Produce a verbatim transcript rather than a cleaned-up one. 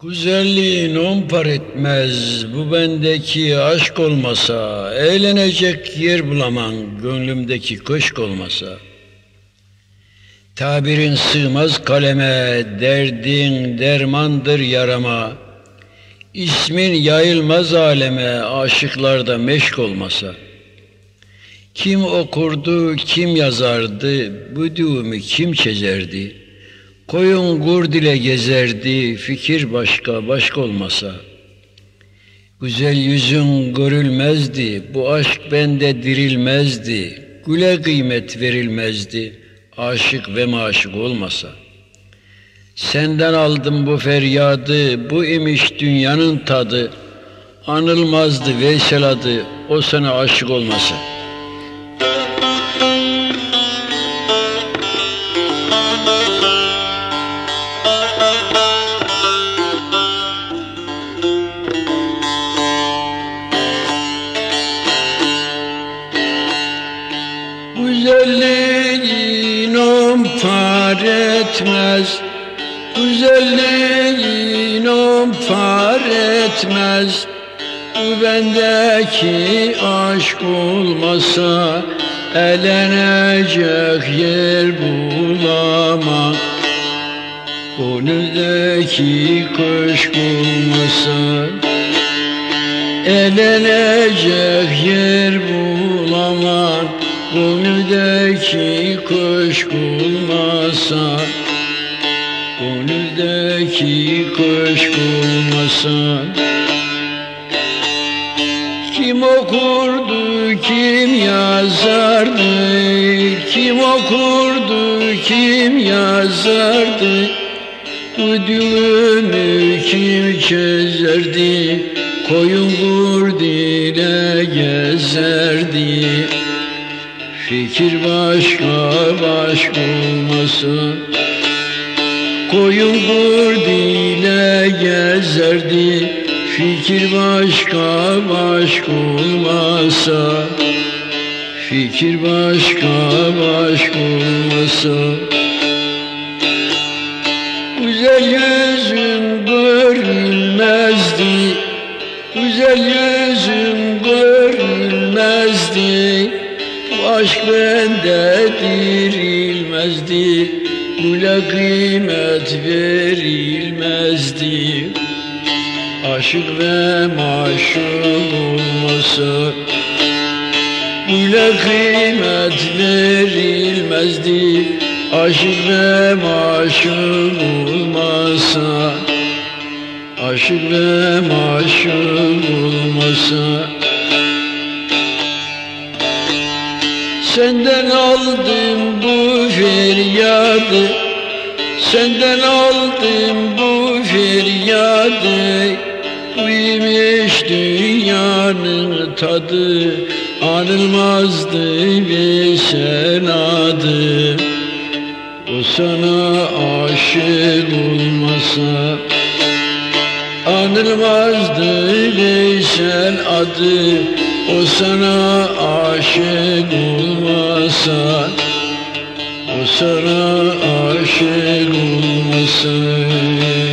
Güzelliğin on par etmez, bu bendeki aşk olmasa, eğlenecek yer bulamam, gönlümdeki köşk olmasa. Tabirin sığmaz kaleme, derdin dermandır yarama. İsmin yayılmaz aleme, aşıklarda meşk olmasa. Kim okurdu, kim yazardı, bu düğümü kim çizerdi? Koyun gur dile gezerdi, fikir başka başka olmasa. Güzel yüzün görülmezdi, bu aşk bende dirilmezdi. Güle kıymet verilmezdi, aşık ve maşık olmasa. Senden aldım bu feryadı, bu imiş dünyanın tadı. Anılmazdı Veysel adı, o sana aşık olmasa. Güzelliğin on par etmez, güzelliğin on par etmez. Bu bendeki aşk olmasa, eğlenecek yer bulamam. Gönlümdeki köşk olmasa, eğlenecek yer bulamam. Gönlümdeki köşk olmasa, gönlümdeki köşk olmasa. Kim okurdu, kim yazardı, kim okurdu, kim yazardı? Bu düğümü kim çözerdi, koyun gur dile gezerdi. Fikir başka başka olmasa, koyun gur dile gezerdi. Fikir başka başka olmasa, fikir başka başka olmasa. Güzel yüzün görülmezdi, güzel yüzün görülmezdi. Bu aşk bende dirilmezdi, güle kıymet verilmezdi. Aşık ve maşuk olmasa, güle kıymet verilmezdi. Aşık ve maşuk olmasa, aşık ve maşuk olmasa. Senden aldım bu feryadı, senden aldım bu feryadı. Bu imiş dünyanın tadı, anılmazdı Veysel adı. O sana aşık olmasa, anılmazdı Veysel adı. O sana aşık olmasa, o sana aşık olmasa.